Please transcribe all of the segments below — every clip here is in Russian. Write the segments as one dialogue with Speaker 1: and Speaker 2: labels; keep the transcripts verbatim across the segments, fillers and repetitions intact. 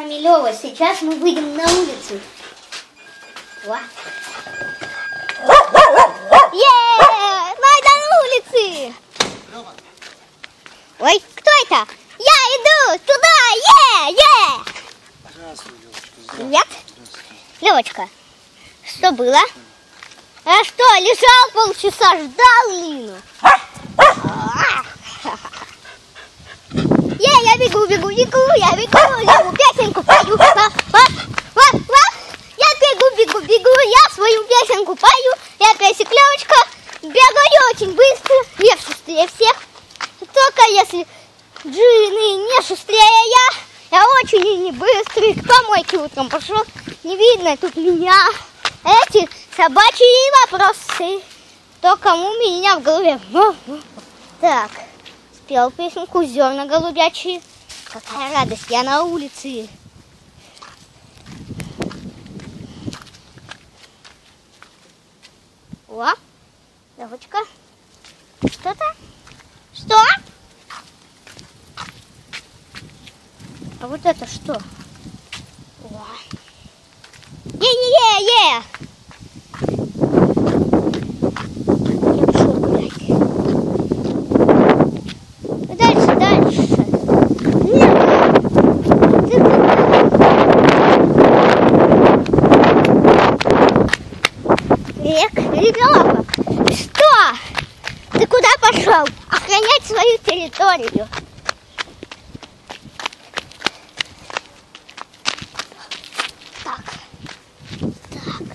Speaker 1: вами Лёва. Сейчас мы выйдем на улицу. О. Е-е-е! Мы на улице! Ой, кто это? Я иду туда! Е-е!
Speaker 2: Здравствуй, Лёвочка.
Speaker 1: Привет. Лёвочка, что было? А что, лежал полчаса, ждал Лину? Е, я бегу, бегу, бегу, я бегу, Леву песенку пою. Ва, ва, ва, ва. Я бегу, бегу, бегу, я свою песенку пою. Я песик Лёвочка, бегаю очень быстро, я шустрее всех. Только если джины не шустрее я, я очень и не быстрый. К помойке утром пошел, не видно тут меня. Эти собачьи вопросы, то кому меня в голове. Так, спел песенку «Зерна голубячие». Какая радость, я на улице. О, Лёвочка, что-то? Что? А вот это что? О. Е-е-е-е! Я пошел гулять. Дальше, дальше. Век, ребенок, что? Ты куда пошел? Охранять свою территорию. Так. Так.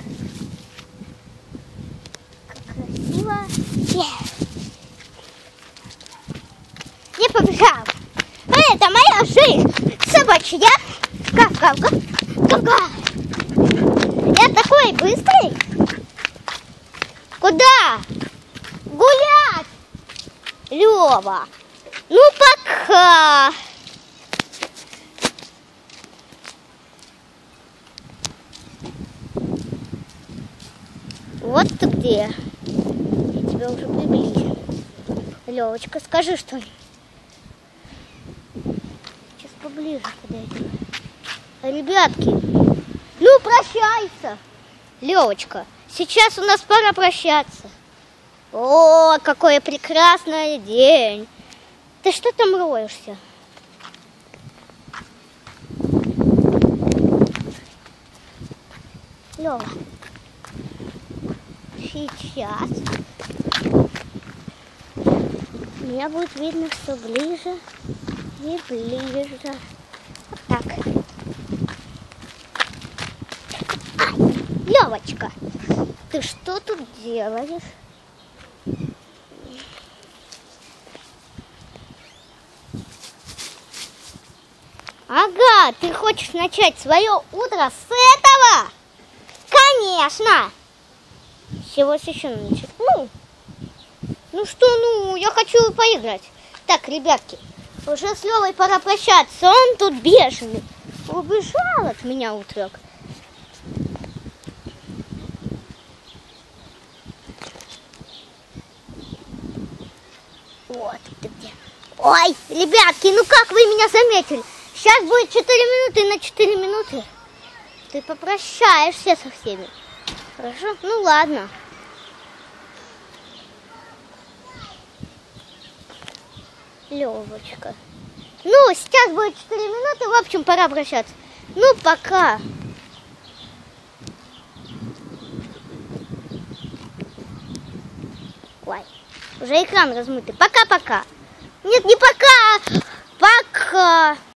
Speaker 1: Как красиво. Yeah. Не побежал. Это моя жизнь. Собачья. Гав-гав-гав. Гав-гав. Я такой быстрый. Куда? Гулять. Лёва. Ну пока. Вот ты где. Я тебя уже приблизил. Лёвочка, скажи что-нибудь. Сейчас поближе подойду. Ребятки, ну прощайся. Лёвочка, сейчас у нас пора прощаться. О, какой прекрасный день. Ты что там роешься? Лёва. Сейчас меня будет видно все ближе и ближе. Вот так. Ай, Лёвочка, ты что тут делаешь? Ага, ты хочешь начать свое утро с этого? Конечно! С чего еще начать? Ну, ну что, ну, я хочу поиграть. Так, ребятки, уже с Левой пора прощаться. Он тут бешеный. Убежал от меня утрок. Вот ты где. Ой, ребятки, ну как вы меня заметили? Сейчас будет четыре минуты, и на четыре минуты ты попрощаешься со всеми. Хорошо? Ну ладно. Лёвочка. Ну, сейчас будет четыре минуты, в общем, пора обращаться. Ну, пока. Ой, уже экран размытый. Пока-пока. Нет, не пока. Пока.